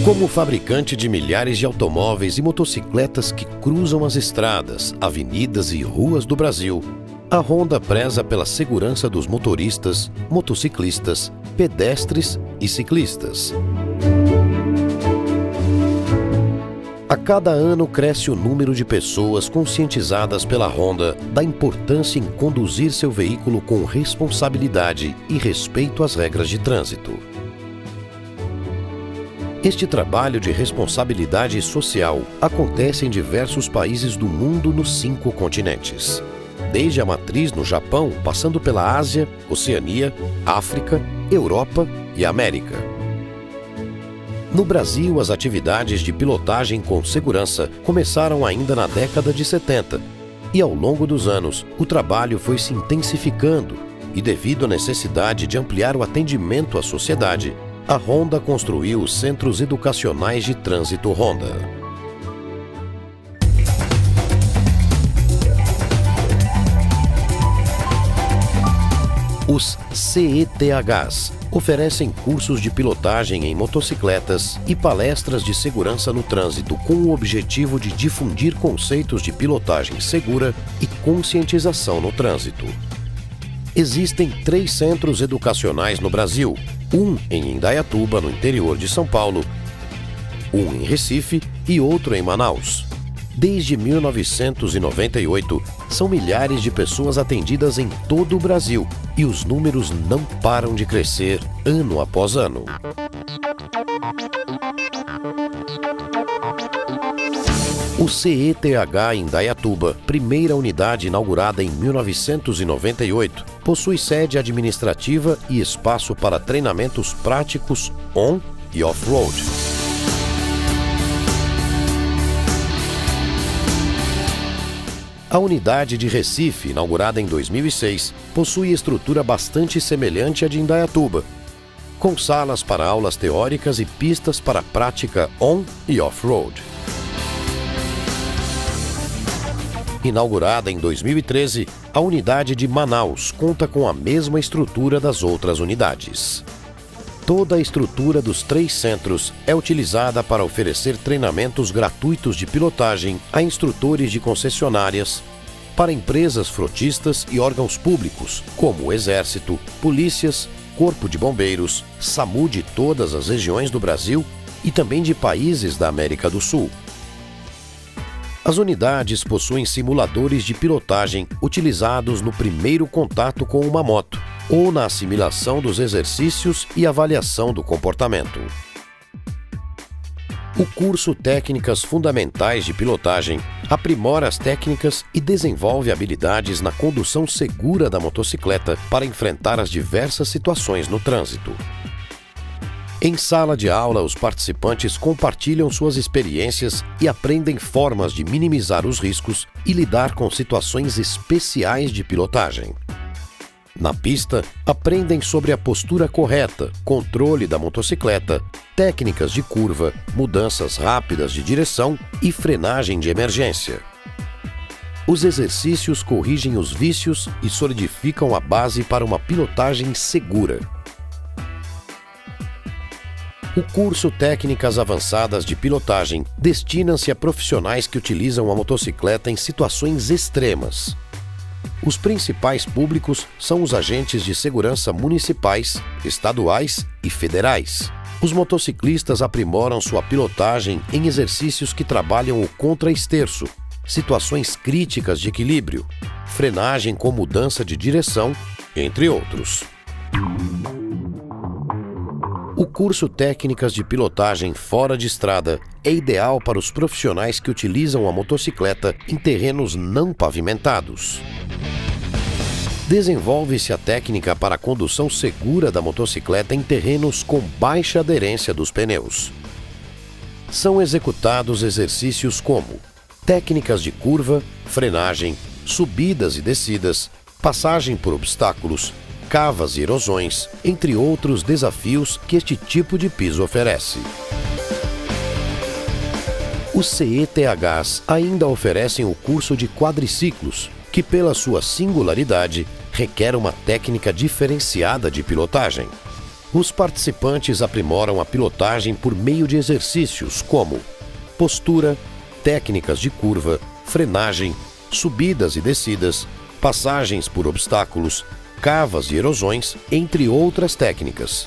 Como fabricante de milhares de automóveis e motocicletas que cruzam as estradas, avenidas e ruas do Brasil, a Honda preza pela segurança dos motoristas, motociclistas, pedestres e ciclistas. A cada ano cresce o número de pessoas conscientizadas pela Honda da importância em conduzir seu veículo com responsabilidade e respeito às regras de trânsito. Este trabalho de responsabilidade social acontece em diversos países do mundo nos 5 continentes. Desde a matriz no Japão, passando pela Ásia, Oceania, África, Europa e América. No Brasil, as atividades de pilotagem com segurança começaram ainda na década de 70 e, ao longo dos anos, o trabalho foi se intensificando e, devido à necessidade de ampliar o atendimento à sociedade, a Honda construiu os Centros Educacionais de Trânsito Honda. Os CETHs oferecem cursos de pilotagem em motocicletas e palestras de segurança no trânsito com o objetivo de difundir conceitos de pilotagem segura e conscientização no trânsito. Existem 3 centros educacionais no Brasil, um em Indaiatuba, no interior de São Paulo, um em Recife e outro em Manaus. Desde 1998, são milhares de pessoas atendidas em todo o Brasil e os números não param de crescer ano após ano. O CETH em Indaiatuba, primeira unidade inaugurada em 1998, possui sede administrativa e espaço para treinamentos práticos on e off-road. A unidade de Recife, inaugurada em 2006, possui estrutura bastante semelhante à de Indaiatuba, com salas para aulas teóricas e pistas para prática on e off-road. Inaugurada em 2013, a unidade de Manaus conta com a mesma estrutura das outras unidades. Toda a estrutura dos 3 centros é utilizada para oferecer treinamentos gratuitos de pilotagem a instrutores de concessionárias, para empresas frotistas e órgãos públicos, como o Exército, polícias, Corpo de Bombeiros, SAMU de todas as regiões do Brasil e também de países da América do Sul. As unidades possuem simuladores de pilotagem utilizados no primeiro contato com uma moto ou na assimilação dos exercícios e avaliação do comportamento. O curso Técnicas Fundamentais de Pilotagem aprimora as técnicas e desenvolve habilidades na condução segura da motocicleta para enfrentar as diversas situações no trânsito. Em sala de aula, os participantes compartilham suas experiências e aprendem formas de minimizar os riscos e lidar com situações especiais de pilotagem. Na pista, aprendem sobre a postura correta, controle da motocicleta, técnicas de curva, mudanças rápidas de direção e frenagem de emergência. Os exercícios corrigem os vícios e solidificam a base para uma pilotagem segura. O curso Técnicas Avançadas de Pilotagem destina-se a profissionais que utilizam a motocicleta em situações extremas. Os principais públicos são os agentes de segurança municipais, estaduais e federais. Os motociclistas aprimoram sua pilotagem em exercícios que trabalham o contra-esterço, situações críticas de equilíbrio, frenagem com mudança de direção, entre outros. O curso Técnicas de Pilotagem Fora de Estrada é ideal para os profissionais que utilizam a motocicleta em terrenos não pavimentados. Desenvolve-se a técnica para a condução segura da motocicleta em terrenos com baixa aderência dos pneus. São executados exercícios como técnicas de curva, frenagem, subidas e descidas, passagem por obstáculos, cavas e erosões, entre outros desafios que este tipo de piso oferece. Os CETHs ainda oferecem o curso de quadriciclos, que pela sua singularidade requer uma técnica diferenciada de pilotagem. Os participantes aprimoram a pilotagem por meio de exercícios como postura, técnicas de curva, frenagem, subidas e descidas, passagens por obstáculos, cavas e erosões, entre outras técnicas.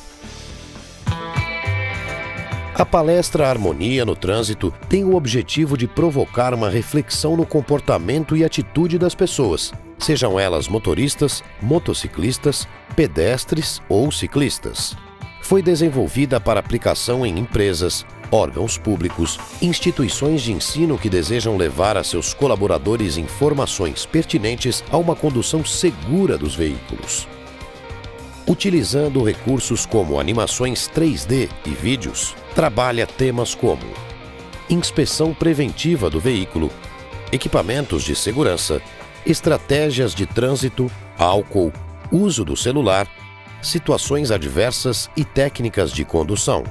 A palestra Harmonia no Trânsito tem o objetivo de provocar uma reflexão no comportamento e atitude das pessoas, sejam elas motoristas, motociclistas, pedestres ou ciclistas. Foi desenvolvida para aplicação em empresas, órgãos públicos, instituições de ensino que desejam levar a seus colaboradores informações pertinentes a uma condução segura dos veículos. Utilizando recursos como animações 3D e vídeos, trabalha temas como inspeção preventiva do veículo, equipamentos de segurança, estratégias de trânsito, álcool, uso do celular, situações adversas e técnicas de condução.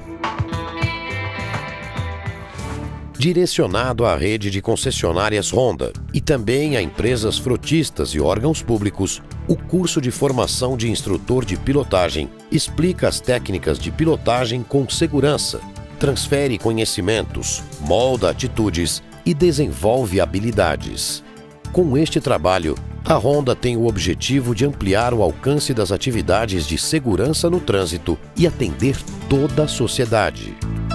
Direcionado à rede de concessionárias Honda e também a empresas frotistas e órgãos públicos, o curso de formação de instrutor de pilotagem explica as técnicas de pilotagem com segurança, transfere conhecimentos, molda atitudes e desenvolve habilidades. Com este trabalho, a Honda tem o objetivo de ampliar o alcance das atividades de segurança no trânsito e atender toda a sociedade.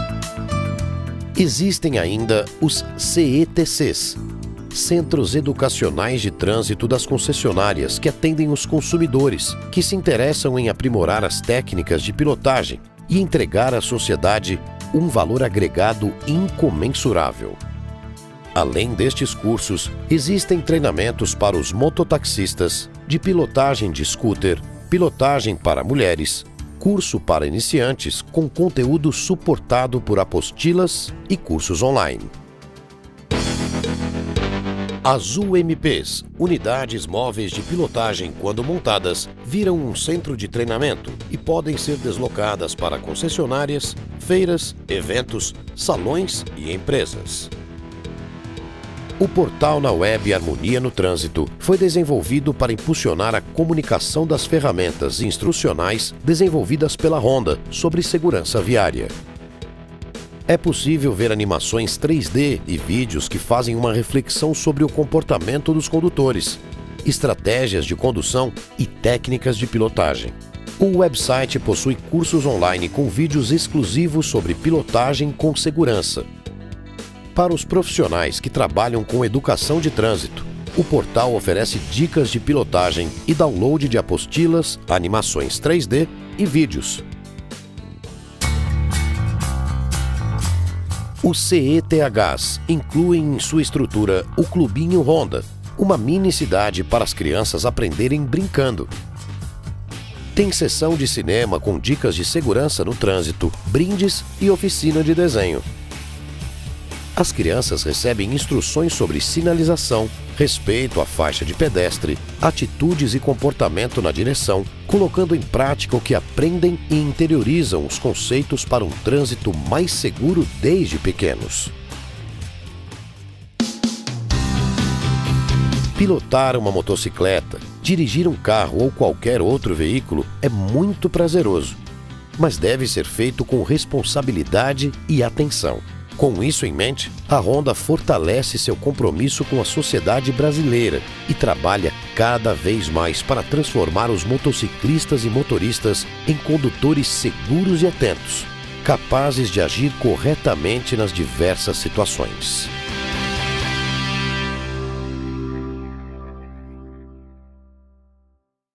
Existem ainda os CETCs, Centros Educacionais de Trânsito das concessionárias, que atendem os consumidores, que se interessam em aprimorar as técnicas de pilotagem e entregar à sociedade um valor agregado incomensurável. Além destes cursos, existem treinamentos para os mototaxistas, de pilotagem de scooter, pilotagem para mulheres, curso para iniciantes com conteúdo suportado por apostilas e cursos online. As UMPs, Unidades Móveis de Pilotagem, quando montadas, viram um centro de treinamento e podem ser deslocadas para concessionárias, feiras, eventos, salões e empresas. O portal na web Harmonia no Trânsito foi desenvolvido para impulsionar a comunicação das ferramentas instrucionais desenvolvidas pela Honda sobre segurança viária. É possível ver animações 3D e vídeos que fazem uma reflexão sobre o comportamento dos condutores, estratégias de condução e técnicas de pilotagem. O website possui cursos online com vídeos exclusivos sobre pilotagem com segurança. Para os profissionais que trabalham com educação de trânsito, o portal oferece dicas de pilotagem e download de apostilas, animações 3D e vídeos. Os CETHs incluem em sua estrutura o Clubinho Honda, uma mini cidade para as crianças aprenderem brincando. Tem sessão de cinema com dicas de segurança no trânsito, brindes e oficina de desenho. As crianças recebem instruções sobre sinalização, respeito à faixa de pedestre, atitudes e comportamento na direção, colocando em prática o que aprendem e interiorizam os conceitos para um trânsito mais seguro desde pequenos. Pilotar uma motocicleta, dirigir um carro ou qualquer outro veículo é muito prazeroso, mas deve ser feito com responsabilidade e atenção. Com isso em mente, a Honda fortalece seu compromisso com a sociedade brasileira e trabalha cada vez mais para transformar os motociclistas e motoristas em condutores seguros e atentos, capazes de agir corretamente nas diversas situações.